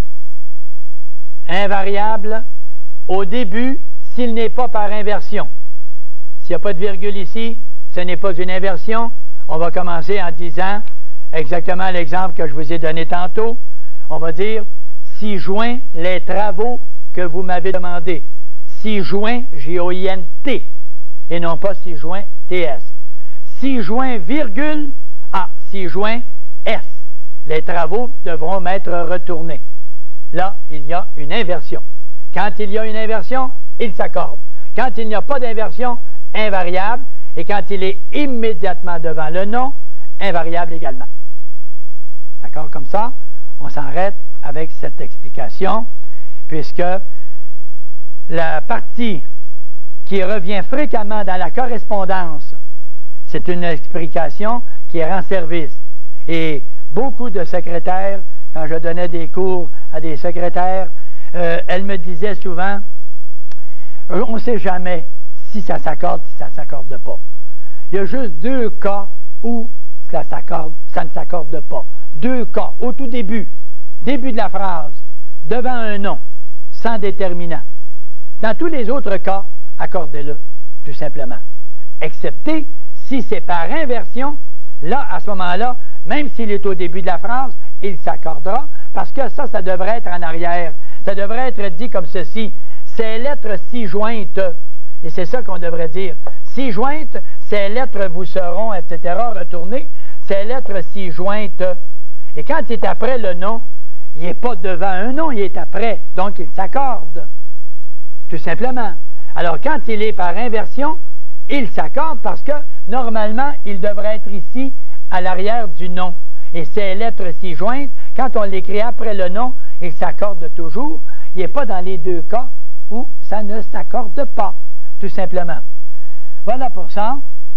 au début s'il n'est pas par inversion. S'il n'y a pas de virgule ici, ce n'est pas une inversion. On va commencer en disant exactement l'exemple que je vous ai donné tantôt. On va dire « ci-joint les travaux que vous m'avez demandé ». Ci-joint, J-O-I-N-T, et non pas ci-joint, T-S. Ci-joint, virgule, ci-joint, S. Les travaux devront m'être retournés. Là, il y a une inversion. Quand il y a une inversion, il s'accorde. Quand il n'y a pas d'inversion, invariable. Et quand il est immédiatement devant le nom, invariable également. D'accord? Comme ça, on s'arrête avec cette explication, puisque la partie qui revient fréquemment dans la correspondance, c'est une explication qui rend service. Et beaucoup de secrétaires, quand je donnais des cours à des secrétaires, elles me disaient souvent, on ne sait jamais si ça s'accorde, si ça ne s'accorde pas. Il y a juste 2 cas où ça ne s'accorde pas. 2 cas, au tout début de la phrase, devant un nom, sans déterminant. Dans tous les autres cas, accordez-le, tout simplement. Excepté si c'est par inversion, là, à ce moment-là, même s'il est au début de la phrase, il s'accordera, parce que ça devrait être en arrière. Ça devrait être dit comme ceci. Ces lettres ci-jointes, et c'est ça qu'on devrait dire. Ci-jointes, ces lettres vous seront, etc., retournées. Ces lettres ci-jointes. Et quand il est après le nom, il n'est pas devant un nom, il est après. Donc, il s'accorde. Tout simplement. Alors, quand il est par inversion, il s'accorde parce que, normalement, il devrait être ici, à l'arrière du nom. Et ces lettres ci-jointes, quand on l'écrit après le nom, il s'accorde toujours. Il n'est pas dans les 2 cas où ça ne s'accorde pas, tout simplement. Voilà pour ça.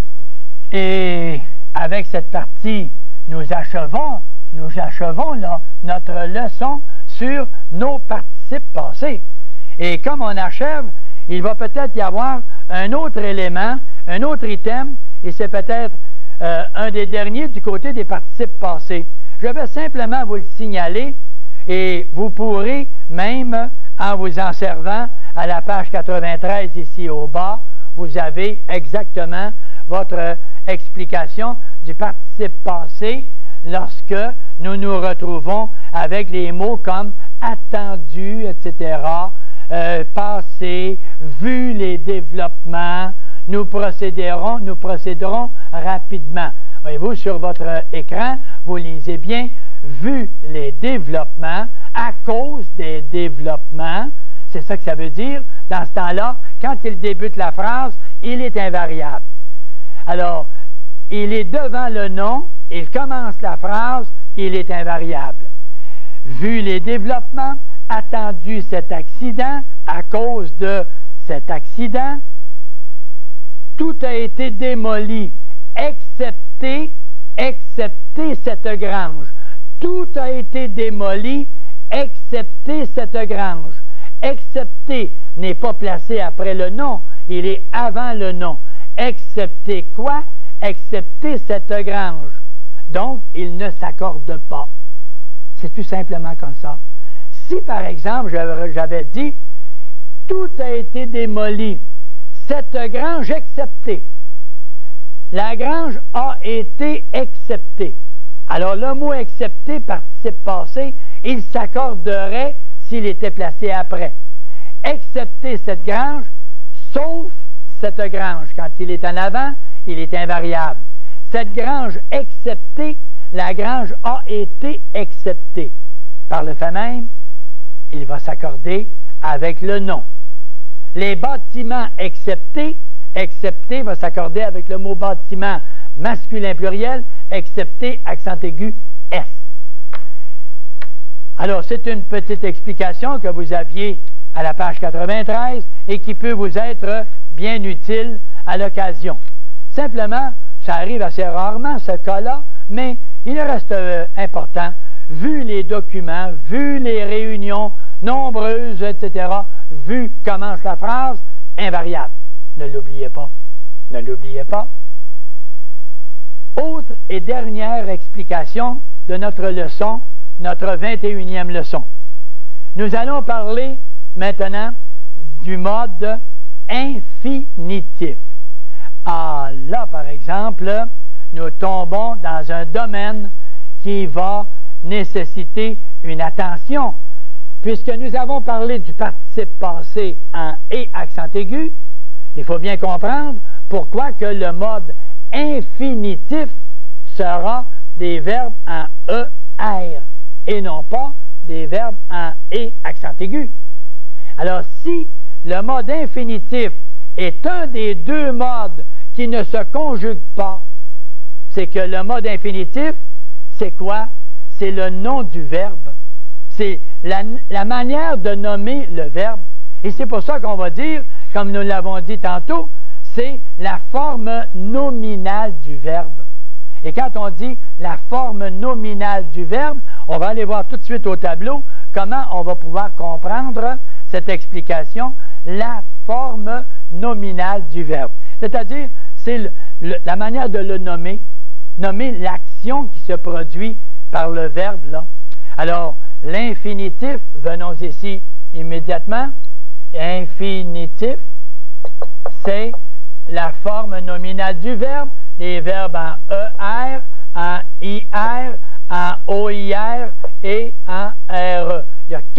Et avec cette partie, nous achevons là, notre leçon sur nos participes passés. Et comme on achève, il va peut-être y avoir un autre élément, un autre item, et c'est peut-être un des derniers du côté des participes passés. Je vais simplement vous le signaler, et vous pourrez même, en vous en servant, à la page 93 ici au bas, vous avez exactement votre explication du participe passé lorsque nous nous retrouvons avec les mots comme attendu, etc., passé, vu les développements, nous procéderons rapidement. Voyez-vous, sur votre écran, vous lisez bien « vu les développements, à cause des développements ». C'est ça que ça veut dire. Dans ce temps-là, quand il débute la phrase, il est invariable. Alors, il est devant le nom, il commence la phrase, il est invariable. Vu les développements, attendu cet accident, à cause de cet accident, tout a été démoli, excepté cette grange. Tout a été démoli, excepté cette grange. Excepté n'est pas placé après le nom, il est avant le nom. Excepté quoi? Excepté cette grange. Donc, il ne s'accorde pas. C'est tout simplement comme ça. Si, par exemple, j'avais dit « tout a été démoli, cette grange exceptée », la grange a été exceptée. Alors, le mot « excepté », participe passé, il s'accorderait s'il était placé après. Excepté cette grange, sauf cette grange. Quand il est en avant, il est invariable. Cette grange exceptée, la grange a été exceptée. Par le fait même, il va s'accorder avec le nom. Les bâtiments exceptés, excepté va s'accorder avec le mot bâtiment masculin pluriel, excepté accent aigu S. Alors, c'est une petite explication que vous aviez à la page 93 et qui peut vous être bien utile à l'occasion. Simplement, ça arrive assez rarement, ce cas-là, mais il reste important, vu les documents, vu les réunions nombreuses, etc., vu commence la phrase, invariable. Ne l'oubliez pas. Ne l'oubliez pas. Autre et dernière explication de notre leçon, notre 21e leçon. Nous allons parler maintenant du mode infinitif. Ah, là, par exemple, nous tombons dans un domaine qui va nécessiter une attention, puisque nous avons parlé du participe passé en « et » accent aigu. Il faut bien comprendre pourquoi que le mode infinitif sera des verbes en « ER » et non pas des verbes en « et » accent aigu. Alors, si le mode infinitif est un des deux modes qui ne se conjuguent pas, c'est que le mode infinitif, c'est quoi? C'est le nom du verbe. C'est la manière de nommer le verbe. Et c'est pour ça qu'on va dire, comme nous l'avons dit tantôt, c'est la forme nominale du verbe. Et quand on dit la forme nominale du verbe, on va aller voir tout de suite au tableau comment on va pouvoir comprendre cette explication, la forme nominale du verbe. C'est-à-dire, c'est la manière de le nommer l'action qui se produit par le verbe là. Alors, l'infinitif, venons ici immédiatement. Infinitif, c'est la forme nominale du verbe, les verbes en ER, en IR, en OIR et en RE. Il y a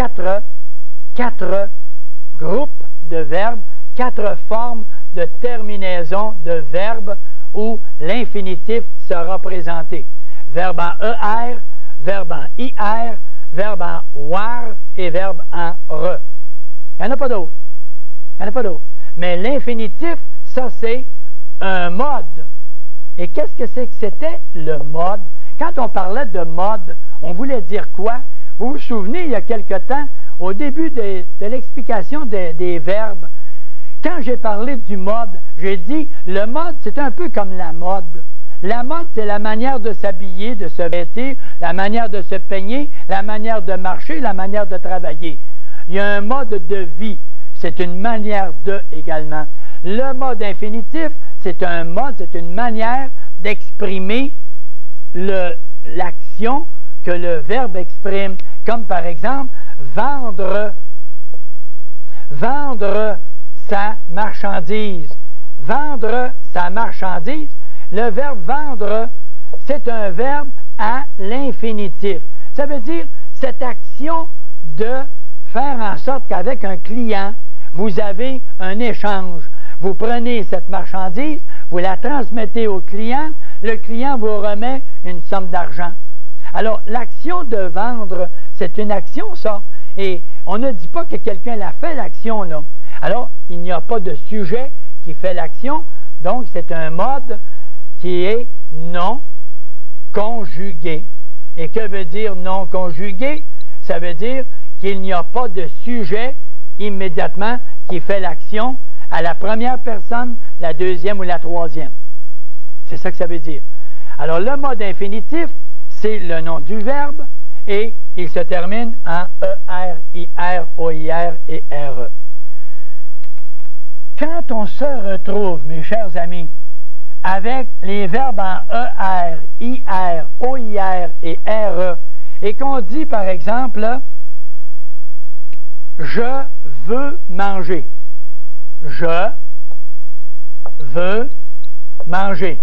quatre groupes de verbes, 4 formes de terminaison de verbes où l'infinitif sera présenté. Verbe en ER, verbe en IR, verbe en WAR et verbe en RE. Il n'y en a pas d'autres. Il n'y en a pas d'autres. Mais l'infinitif, ça c'est un mode. Et qu'est-ce que c'est que c'était le mode? Quand on parlait de mode, on voulait dire quoi? Vous vous souvenez, il y a quelque temps, au début de l'explication des verbes, quand j'ai parlé du mode, j'ai dit, le mode, c'est un peu comme la mode. La mode, c'est la manière de s'habiller, de se vêtir, la manière de se peigner, la manière de marcher, la manière de travailler. Il y a un mode de vie. c'est une manière de également. Le mode infinitif, c'est un mode, c'est une manière d'exprimer l'action que le verbe exprime, comme par exemple vendre sa marchandise. Vendre sa marchandise. Le verbe vendre, c'est un verbe à l'infinitif. Ça veut dire cette action de faire en sorte qu'avec un client, vous avez un échange. Vous prenez cette marchandise, vous la transmettez au client, le client vous remet une somme d'argent. Alors, l'action de vendre, c'est une action, ça. Et on ne dit pas que quelqu'un l'a fait, l'action, là. Alors, il n'y a pas de sujet qui fait l'action, donc c'est un mode qui est non conjugué. Et que veut dire non conjugué? Ça veut dire qu'il n'y a pas de sujet immédiatement qui fait l'action à la première personne, la deuxième ou la troisième. C'est ça que ça veut dire. Alors, le mode infinitif, c'est le nom du verbe et il se termine en ER, IR, OIR et RE. Quand on se retrouve, mes chers amis, avec les verbes en ER, IR, OIR et RE, et qu'on dit, par exemple, « Je veux manger ». Je veux manger.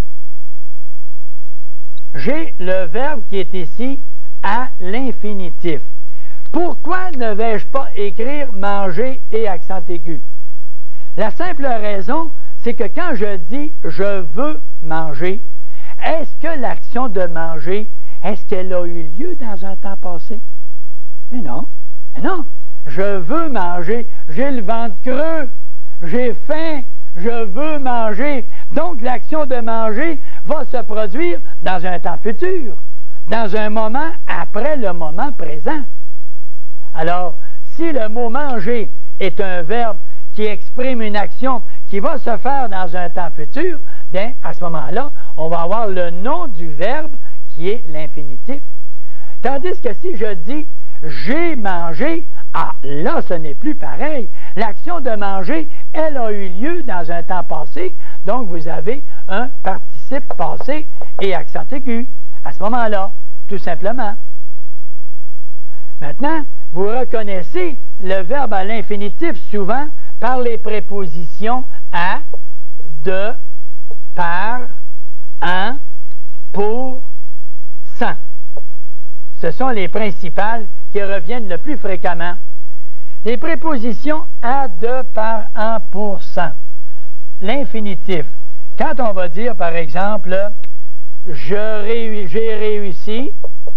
J'ai le verbe qui est ici à l'infinitif. Pourquoi ne vais-je pas écrire manger et accent aigu? La simple raison, c'est que quand je dis je veux manger, est-ce que l'action de manger, est-ce qu'elle a eu lieu dans un temps passé? Mais non, mais non. Je veux manger, j'ai le ventre creux, j'ai faim, je veux manger. Donc l'action de manger va se produire dans un temps futur, dans un moment après le moment présent. Alors, si le mot manger est un verbe qui exprime une action qui va se faire dans un temps futur, bien, à ce moment-là, on va avoir le nom du verbe qui est l'infinitif. Tandis que si je dis « j'ai mangé », ah, là, ce n'est plus pareil. L'action de manger, elle a eu lieu dans un temps passé, donc vous avez un participe passé et accent aigu à ce moment-là, tout simplement. Maintenant, vous reconnaissez le verbe à l'infinitif souvent par les prépositions à, de, par, en, pour, sans. Ce sont les principales qui reviennent le plus fréquemment. Les prépositions à, de, par, en, pour, sans. L'infinitif. Quand on va dire, par exemple, j'ai réussi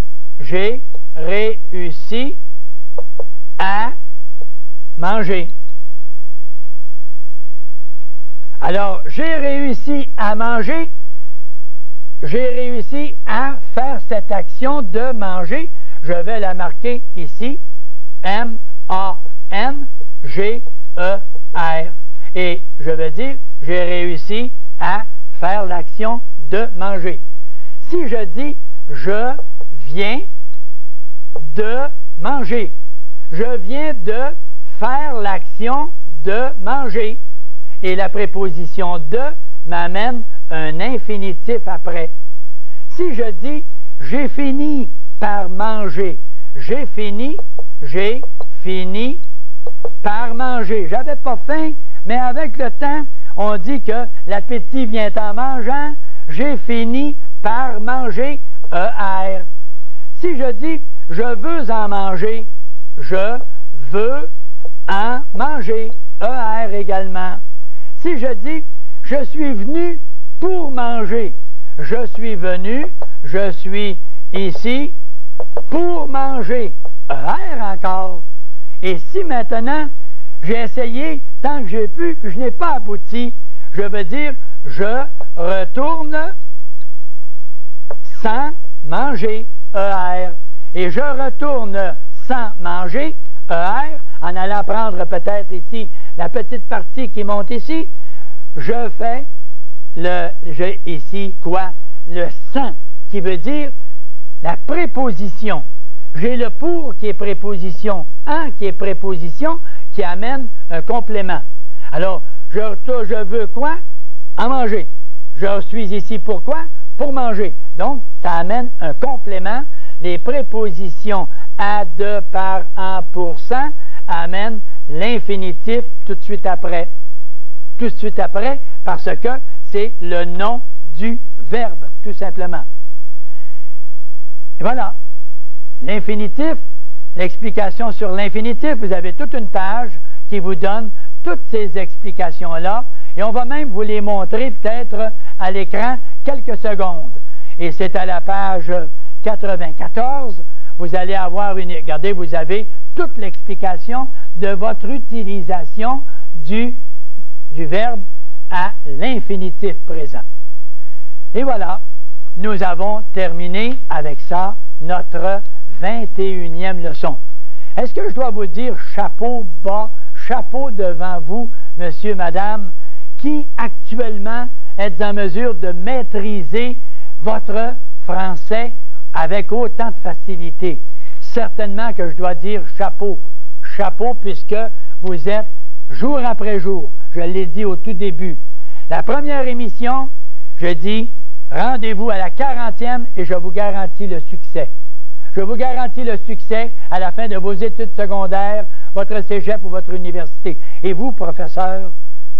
à manger. Alors, j'ai réussi à manger, j'ai réussi à faire cette action de manger. Je vais la marquer ici, M-A-N-G-E-R. Et je vais dire, j'ai réussi à faire l'action de manger. Si je dis, je viens de manger, je viens de faire l'action de manger. Et la préposition de m'amène un infinitif après. Si je dis, j'ai fini par manger, j'ai fini par manger. J'avais pas faim, mais avec le temps, on dit que l'appétit vient en mangeant. J'ai fini par manger, ER. Si je dis, je veux en manger, je veux en manger, ER également. Si je dis, je suis venu pour manger, je suis venu, je suis ici pour manger, ER encore. Et si maintenant, j'ai essayé tant que j'ai pu, puis je n'ai pas abouti, je veux dire, je retourne sans manger, ER. Et je retourne sans manger, ER, en allant prendre peut-être ici la petite partie qui monte ici, je fais j'ai ici quoi? Le sans, qui veut dire la préposition. J'ai le pour qui est préposition, en qui est préposition, qui qui amène un complément. Alors, je veux quoi? À manger. Je suis ici pour quoi? Pour manger. Donc, ça amène un complément. Les prépositions à, de, par, en, pour, sans amènent l'infinitif tout de suite après. Tout de suite après, parce que c'est le nom du verbe, tout simplement. Et voilà. L'infinitif, l'explication sur l'infinitif, vous avez toute une page qui vous donne toutes ces explications-là, et on va même vous les montrer peut-être à l'écran quelques secondes. Et c'est à la page 94, vous allez avoir regardez, vous avez toute l'explication de votre utilisation du verbe à l'infinitif présent. Et voilà, nous avons terminé avec ça notre 21e leçon. Est-ce que je dois vous dire chapeau bas, chapeau devant vous, monsieur, madame, qui actuellement êtes en mesure de maîtriser votre français avec autant de facilité? Certainement que je dois dire chapeau. Chapeau puisque vous êtes jour après jour. Je l'ai dit au tout début. La première émission, je dis rendez-vous à la 40e et je vous garantis le succès. Je vous garantis le succès à la fin de vos études secondaires, votre cégep ou votre université. Et vous, professeurs,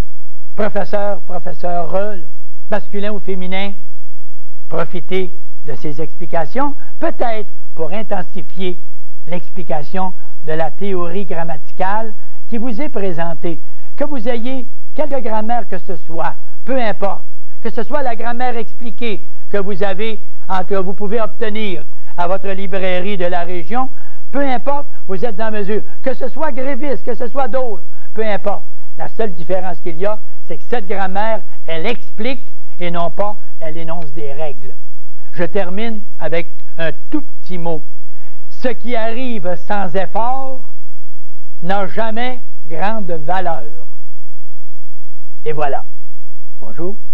masculin ou féminin, profitez de ces explications, peut-être pour intensifier l'explication de la théorie grammaticale qui vous est présentée. Que vous ayez quelque grammaire que ce soit, peu importe, que ce soit la grammaire expliquée que vous pouvez obtenir à votre librairie de la région, peu importe, vous êtes en mesure, que ce soit Grévis, que ce soit d'autres, peu importe. La seule différence qu'il y a, c'est que cette grammaire, elle explique et non pas, elle énonce des règles. Je termine avec un tout petit mot. Ce qui arrive sans effort n'a jamais grande valeur. Et voilà. Bonjour.